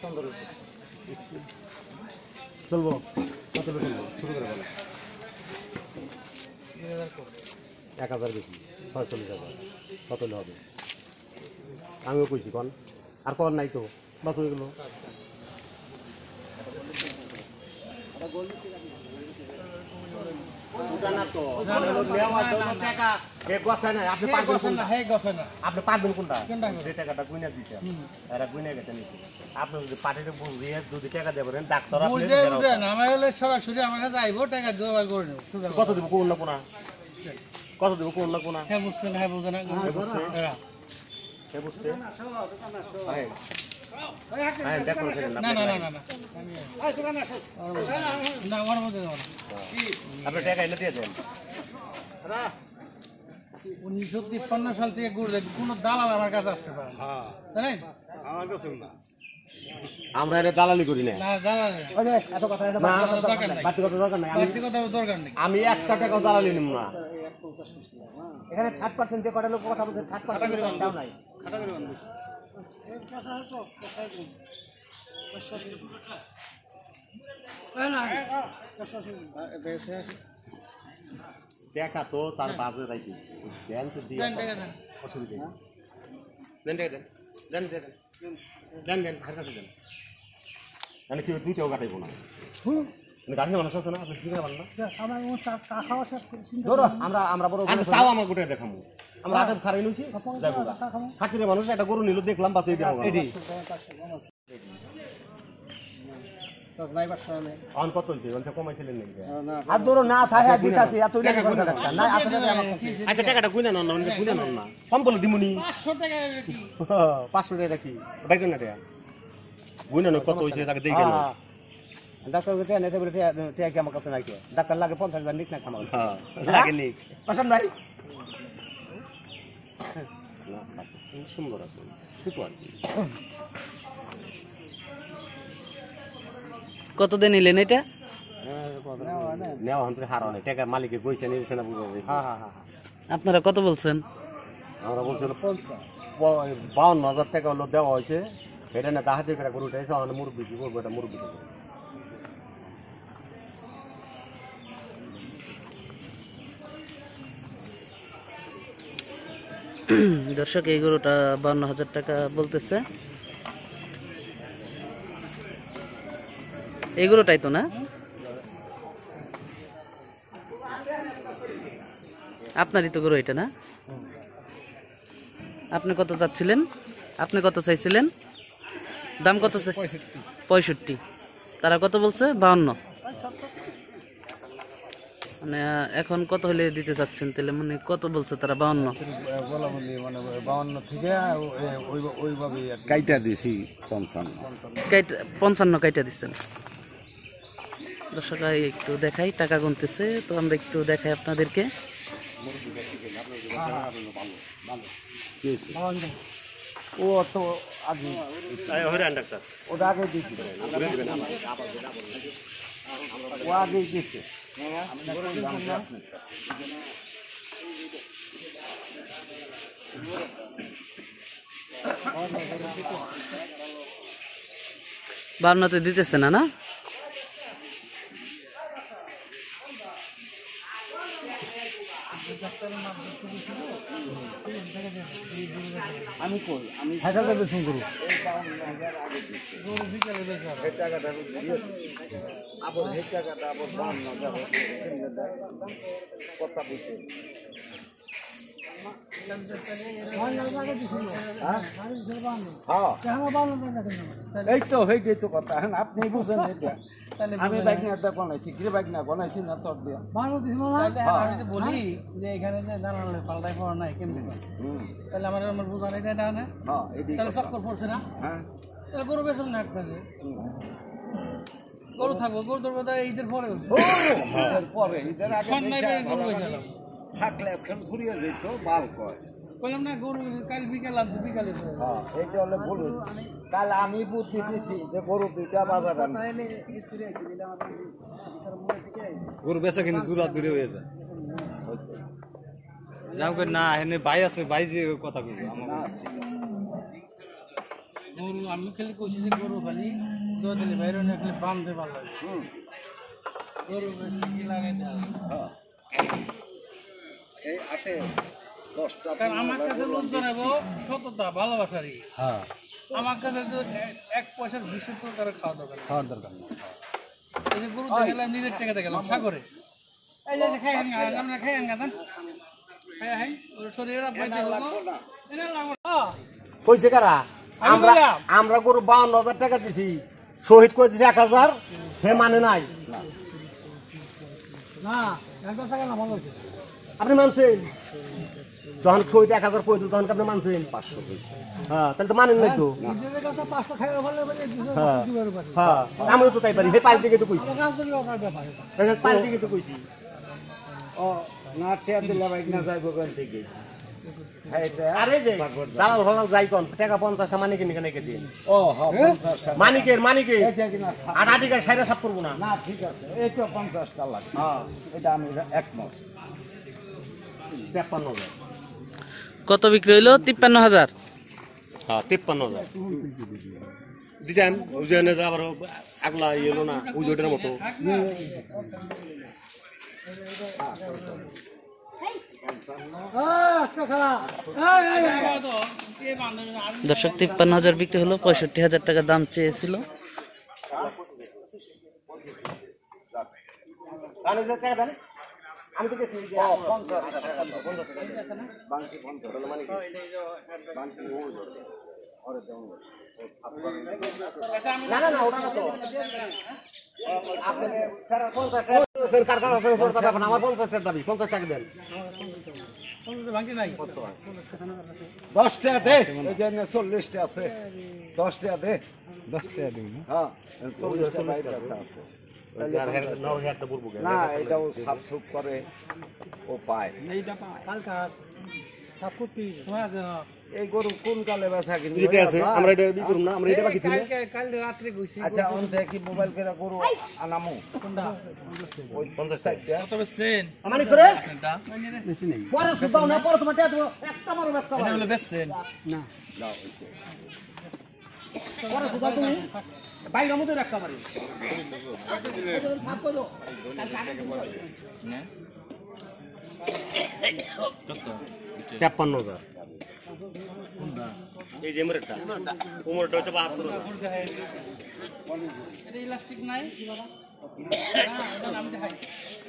চলবো কত চলবো শুরু করে বলো 1000 বেশি 46,000 কত হবে আমিও কইছি কোন আর কোন নাই তো বাস হয়ে গেল আপনি পারবেন কোনটা যে টাকাটা গুইনা দিচ্ছেন এরা গুইনা গেছেন আপনি যদি পার্টিতে বুঝিয়ে যদি টাকা দেবেন ডাক্তার আমার হলে সরাসরি আমার কাছে আইবো টাকা জোগাড় করে নেব কত দেবো কোন না কোনা কত দেবো কোন না কোনা হ্যাঁ বুঝছেন হ্যাঁ বুঝে না বুঝছে না না না না না না আমার মধ্যে আপনি টাকা এনে দিয়ে দেন 1953 সাল থেকে ঘুরে কোন দালাল আমার কাছে আসতে পারে জানেন আমার কাছে না আমরা এটা দালালি করি না এত কথা দরকার নেই আমি 1 টাকাও দালালি নিব না এখানে 60% দিয়ে কটা লোক কথা বলছে 60% দাও নাই খাটা করে বান্ধব দেখা তো তার বাজে রাখি দেন তো দিয়ে অসুবিধা দেন দেন দেন দেন দেন হার কাছে দেন মানে কি তুই কেউ কাটাইবো না গাড়ি মানুষ আছে না আপনি চিনে পারেন না আমরা বড় চাও আমার গোটে দেখামু আমরা আটক খারাই লইছি খাতিরে মানুষ একটা গরু নিল দেখলাম বাস এই অন কত হইছে ওটা কমাইছিলেন নাকি আর ধরো না থাকে দিতাছি এত টাকা না আচ্ছা টাকাটা কইনা না কইনা না কম বলে দিমুনি 500 টাকা কি 500 টাকা কি বাইক না টাকা কইনা না কত হইছে তাকে দেই গেল ডাক্তার কে নেতে বলে টাকা কি আমার কাছে নাই কি ডাক্তার লাগে 50,000 নিক না খামাও হ্যাঁ লাগে নিক পছন্দ নাই না সুন্দর আছে ঠিক আছে কত দিন নিলেন এটা নেওয়া হন্ত্রে হারা নাই টাকা মালিকের পয়সা নিয়েছে না বুঝাবে আপনারা কত বলছেন আমরা বলছিল 52,000 টাকা হলো দেওয়া হয়েছে এটা না তাহাতে করে গরুটা এসে আমাদের মুরব্বী কি করবো এটা মুরব্বী দর্শক এই গরুটা 52,000 টাকা বলতেছে এই গরুটাই তো না আপনারই তো গরু এটা না আপনি কত চাচ্ছিলেন আপনি কত চাইছিলেন দাম কত 65 তারা কত বলছে 52 মানে এখন কত হলে দিতে চাচ্ছেন তাহলে মানে কত বলছে তারা 52 মানে 52 থেকে ওইভাবে কাইটা দিছি 55 কাইটা দিচ্ছেন দর্শক একটু দেখাই টাকা গুনতেছে তো আমরা একটু দেখাই আপনাদেরকে ও তো আগে ডাক্তার ওটা আগে দিয়েছি ও আগে দিয়েছে বান্নতে দিতেছে না না আমি কই আমি হাজার টাকা বেশি করব আবার এই টাকাটা আবার দাম না যাবে কথা বলতে এই তো হয়ে তো কথা আপনি বুঝেন আমি বাইক না বানাইছি কি বাইক না বানাইছি না তোর দিয়া আমি তো বলি যে এখানে যে দালালের পাল্টাই পাওয়া নাই কেমনি তাহলে আমার বোঝা নাই এটা না তাহলে চক্কর পড়ছে না তাহলে গরু বেশন না আপনাদের গরু থাকবো গরু ধরবো ঈদের পরে পরে ঈদের আগে গরু বেশন থাকলে এখন ঘুরিয়ে যেত বাল কয় বললাম না গরু কাল বিকাল আনতো বিকালে এইটা হলে ভুল কাল আমি বুদ্ধি দিছি যে গরু দুইটা বাজার গরু বেচা কিনে দূরা দূরে হয়ে যায় না এনে ভাই আছে ভাই যে কথা কইব গরু আমি খালি কইছি যে গরু খালি দুধ দিলে বাইরে না খালি বাঁধতে ভালো লাগে গরু কি লাগে এই আটে 10টা কারণ আমার কাছে লোকজন এবং সততা ভালোবাসারই হ্যাঁ আমার কাছে তো এক পয়সার বিশুদ্ধ করে খাওয়া দরকার নেই। খাওয়ার দরকার নেই এই যে গরুতে গেলাম নিজের টাকাতে গেলাম সাগরে এই যে খাই আমরা খাই আনগান খাই খাই ওর শরীরের পাইতে হলো এটা লাগবে না কইছে কারা আমরা আমরা গরু 52,000 টাকা দিছি শহীদ কই দিছে 1000 হে মানে নাই না একদম টাকা না ভালো হয়েছে আপনি মানছেন যখন শহীদ 1000 কই দিল তখন আপনি মানছেন 500 কইছে হ্যাঁ তাহলে তো মানেন নাই তো নিজেদের কাছে 500 খাইয়া ভালো বলে হ্যাঁ দিবার পারে হ্যাঁ আমিও তো তাই পারি হে পারি দিকে তো কইছি কাজ করি আপনার ব্যাপারে পারি দিকে তো কইছি ও না টিয়া দিলে বাইক না যাইব কোন থেকে হ্যাঁ এটা আরে যে দালাল ফালাল যাই কোন টাকা 50টা মানিকে নিকে নিকে দিন ও হ্যাঁ 50টা মানিকের এটা কিনা আর আদিকার সাইরা সাপ করব না না ঠিক আছে এইটা 50টা লাগে হ্যাঁ এটা আমি একমত 53,000 কত বিক্রি হইলো 53,000 হ্যাঁ 53,000 দিদাম ওজনে যা আবার আগলা এলো না ওজনের মতো দর্শক 53,000 বিক্রি হলো 65,000 টাকা দাম চেয়েছিল আমি তো গেছি বাংকি 50 মানে বাংকি না না না ওটা না তো আপনি স্যার 50 টাকা কার কাছে পড়তা ব্যাপার আমার 50 টাকা দাবি 50 টাকা দেন বাকি নাই 10টা দে এই যে 40টা আছে 10টা দে 10টা দিন হ্যাঁ 40টা বাইরে আছে আর হের নাও হেরটা বলবো না এটাও সাফ সুফ করে ও পায় কালকা সব করতে এই গরু কোন কালে বেচা কিনবে এটা আছে আমরা এটা বি করব না আমরা এটা বাকি ছিল কাল রাত্রে গইছি আচ্ছা অন থেকে মোবাইল করে গরু আনামু কোনটা ওই 50 টাকা কত বেচছেন আমানি করে এটা পরে সুবাও না পরে তোমার টাকা একটা বড় ব্যবসা এটা হলো বেচছেন না পরে সুবাও তুমি বাইরে মধ্যে একটা মারি কত 53,000 এই যে উমরটা হচ্ছে 72,000 এটা ইলাস্টিক নাই না এটা নাম দেখাই